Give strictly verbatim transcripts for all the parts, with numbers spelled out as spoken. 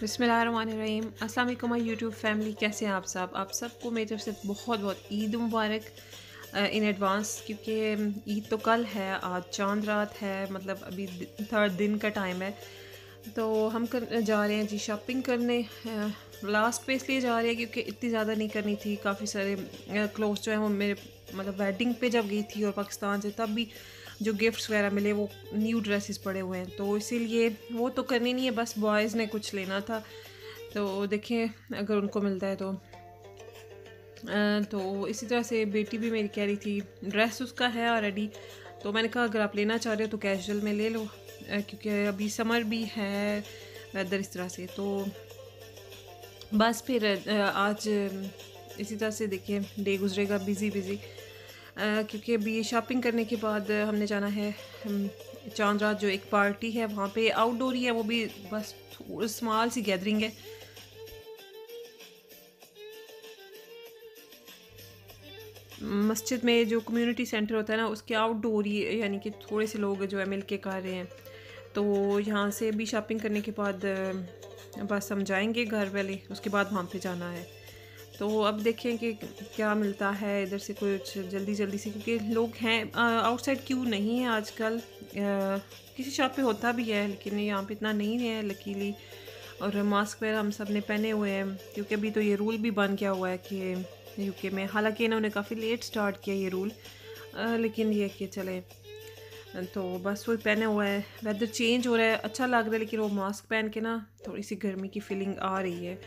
बिस्मिल्लाहिर्रहमानिर्रहीम। अस्सलाम वालेकुम माय यूट्यूब फैमिली, कैसे हैं आप सब आप सबको मेरी तरफ से बहुत बहुत ईद मुबारक इन एडवांस। क्योंकि ईद तो कल है, आज चांद रात है, मतलब अभी थर्ड दिन का टाइम है। तो हम कर जा रहे हैं जी शॉपिंग करने। लास्ट पे इसलिए जा रहे हैं क्योंकि इतनी ज़्यादा नहीं करनी थी। काफ़ी सारे क्लोथ्स जो हैं वो मेरे मतलब वेडिंग पे जब गई थी और पाकिस्तान से तब भी जो गिफ्ट्स वगैरह मिले वो न्यू ड्रेसेस पड़े हुए हैं, तो इसीलिए वो तो करनी नहीं है। बस बॉयज़ ने कुछ लेना था, तो देखें अगर उनको मिलता है तो। अ, तो इसी तरह से बेटी भी मेरी कह रही थी, ड्रेस उसका है ऑलरेडी, तो मैंने कहा अगर आप लेना चाह रहे हो तो कैजुअल में ले लो, अ, क्योंकि अभी समर भी है, वेदर इस तरह से। तो बस फिर अ, आज इसी तरह से देखिए डे गुजरेगा बिज़ी बिज़ी, क्योंकि अभी शॉपिंग करने के बाद हमने जाना है हम, चांद रात जो एक पार्टी है वहाँ पे, आउटडोर ही है वो भी, बस स्मॉल सी गैदरिंग है। मस्जिद में जो कम्युनिटी सेंटर होता है ना, उसके आउटडोर ही, यानी कि थोड़े से लोग जो है मिल के कर रहे हैं। तो यहाँ से भी शॉपिंग करने के बाद अ, बस हम जाएंगे घर वाले, उसके बाद वहाँ पे जाना है। तो अब देखें कि क्या मिलता है इधर से कुछ जल्दी जल्दी से, क्योंकि लोग हैं आउटसाइड, क्यों नहीं है आजकल। अ, किसी शॉप पे होता भी है लेकिन यहाँ पे इतना नहीं है लकीली। और मास्क वगैरह हम सब ने पहने हुए हैं, क्योंकि अभी तो ये रूल भी बन गया हुआ है कि यूके में, हालांकि इन्होंने काफ़ी लेट स्टार्ट किया ये रूल, अ, लेकिन ये कि चले। तो बस वही पहने हुआ है, वेदर चेंज हो रहा है, अच्छा लग रहा है, लेकिन वो मास्क पहन के ना थोड़ी सी गर्मी की फीलिंग आ रही है।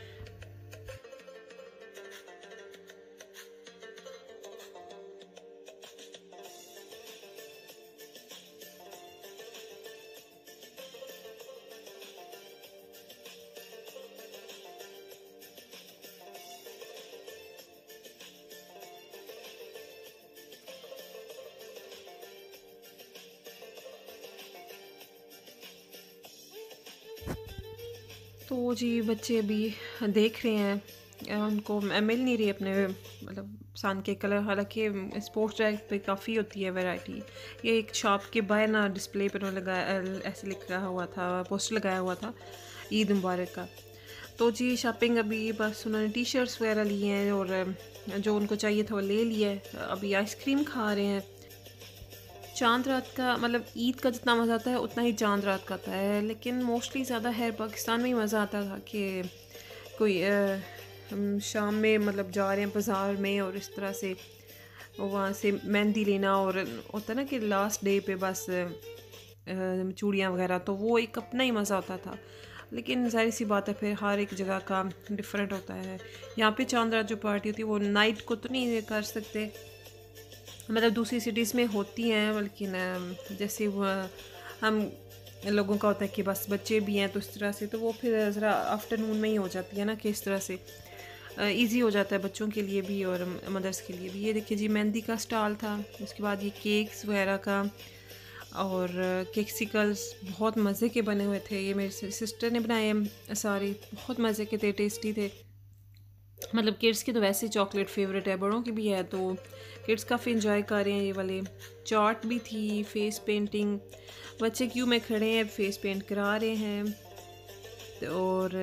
तो जी बच्चे अभी देख रहे हैं, अ, उनको म- मिल नहीं रही अपने मतलब पसंद के कलर। हालांकि स्पोर्ट्स ड्राइव पे काफ़ी होती है वैरायटी। ये एक शॉप के बाहर ना डिस्प्ले पर उन्होंने लगाया, अ, ऐसे लिखा हुआ था, पोस्टर लगाया हुआ था ईद मुबारक का। तो जी शॉपिंग अभी बस उन्होंने टी शर्ट्स वगैरह लिए हैं, और अ, जो उनको चाहिए था वो ले लिया है। अभी आइसक्रीम खा रहे हैं। चांद रात का मतलब ईद का जितना मज़ा आता है उतना ही चांद रात का आता है, लेकिन मोस्टली ज़्यादा है पाकिस्तान में ही मज़ा आता था कि कोई अ, हम शाम में मतलब जा रहे हैं बाज़ार में, और इस तरह से वहाँ से मेहंदी लेना, और होता है ना कि लास्ट डे पे बस अ, चूड़ियाँ वगैरह, तो वो एक अपना ही मज़ा होता था। लेकिन जाहिर सी बात है फिर हर एक जगह का डिफरेंट होता है। यहाँ पे चांद रात जो पार्टी होती है वो नाइट को तो नहीं कर सकते, मतलब दूसरी सिटीज़ में होती हैं, लेकिन अ, जैसे वो हम लोगों का होता है कि बस बच्चे भी हैं, तो इस तरह से तो वो फिर ज़रा आफ्टरनून में ही हो जाती है ना, कि इस तरह से इजी हो जाता है बच्चों के लिए भी और मदर्स के लिए भी। ये देखिए जी मेहंदी का स्टॉल था, उसके बाद ये केक्स वगैरह का, और केक्सिकल्स बहुत मज़े के बने हुए थे। ये मेरी सिस्टर ने बनाए हैं सारे, बहुत मज़े के थे, टेस्टी थे। मतलब किड्स की तो वैसे चॉकलेट फेवरेट है, बड़ों की भी है, तो किड्स काफ़ी इंजॉय कर रहे हैं। ये वाले चार्ट भी थी, फेस पेंटिंग, बच्चे क्यों में खड़े हैं फेस पेंट करा रहे हैं। तो और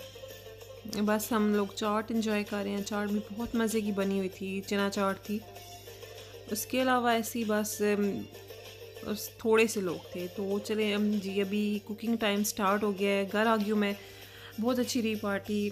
अ, बस हम लोग चाट इंजॉय कर रहे हैं। चाट भी बहुत मज़े की बनी हुई थी, चना चाट थी। उसके अलावा ऐसी बस अम, बस थोड़े से लोग थे, तो चले हम जी अभी कुकिंग टाइम स्टार्ट हो गया है। घर आ गई हूँ मैं, बहुत अच्छी रही पार्टी,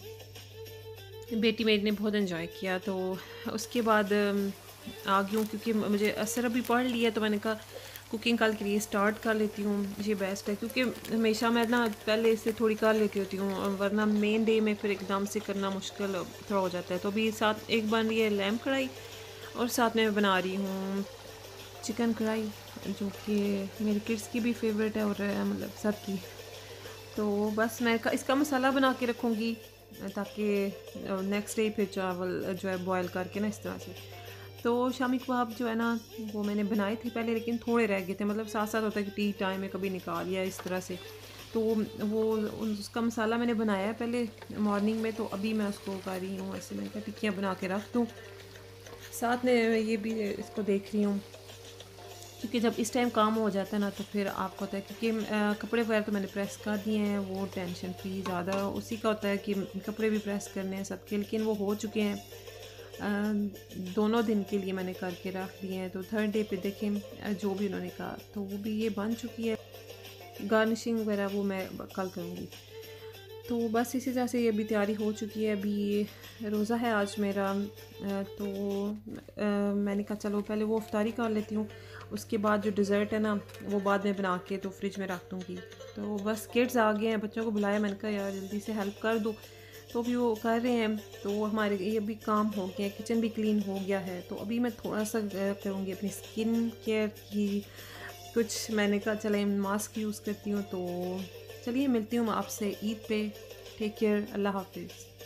बेटी मेरी ने बहुत इन्जॉय किया। तो उसके बाद अम, आ गई हूँ, क्योंकि मुझे असर अभी पढ़ लिया, तो मैंने कहा कुकिंग कल के लिए स्टार्ट कर लेती हूँ, ये बेस्ट है। क्योंकि हमेशा मैं ना पहले से थोड़ी कर लेती होती हूँ, और वरना मेन डे में फिर एकदम से करना मुश्किल थोड़ा हो जाता है। तो अभी साथ एक बन रही है लैम्प कढ़ाई, और साथ में मैं बना रही हूँ चिकन कढ़ाई, जो कि मेरे किड्स की भी फेवरेट है, और अ, मतलब सबकी। तो बस मैं का- इसका मसाला बना के रखूँगी, ताकि नेक्स्ट डे फिर चावल जो है बॉयल करके ना इस तरह से। तो शामी कबाब जो है ना वो मैंने बनाए थे पहले, लेकिन थोड़े रह गए थे, मतलब साथ साथ होता है कि टी टाइम में कभी निकाल लिया इस तरह से। तो वो उसका मसाला मैंने बनाया है पहले मॉर्निंग में, तो अभी मैं उसको कर रही हूँ ऐसे, मैंने कहा टिक्कियाँ बना के रख दूँ। साथ में मैं ये भी इसको देख रही हूँ क्योंकि जब इस टाइम काम हो जाता है ना तो फिर आपको होता है, क्योंकि अ, कपड़े वगैरह तो मैंने प्रेस कर दिए हैं, वो टेंशन फ्री ज़्यादा उसी का होता है कि कपड़े भी प्रेस करने हैं सबके, लेकिन वो हो चुके हैं। अ, दोनों दिन के लिए मैंने करके रख दिए हैं, तो थर्ड डे पे देखें अ, जो भी उन्होंने कहा तो वो भी ये बन चुकी है। गार्निशिंग वगैरह वो मैं कल करूँगी। तो बस इसी तरह से ये अभी तैयारी हो चुकी है। अभी रोज़ा है आज मेरा, अ, तो अ, मैंने कहा चलो पहले वो इफ्तारी कर लेती हूँ, उसके बाद जो डिज़र्ट है ना वो बाद में बना के तो फ्रिज में रख दूँगी। तो बस किड्स आ गए हैं, बच्चों को बुलाया, मैंने कहा यार जल्दी से हेल्प कर दो, तो अभी वो कर रहे हैं। तो हमारे ये अभी काम हो गया है, किचन भी क्लीन हो गया है, तो अभी मैं थोड़ा सा अ, करूँगी अपनी स्किन केयर की। कुछ मैंने कहा चले मास्क यूज़ करती हूँ, तो चलिए मिलती हूँ मैं आपसे ईद पे। टेक केयर, अल्लाह हाफिज़।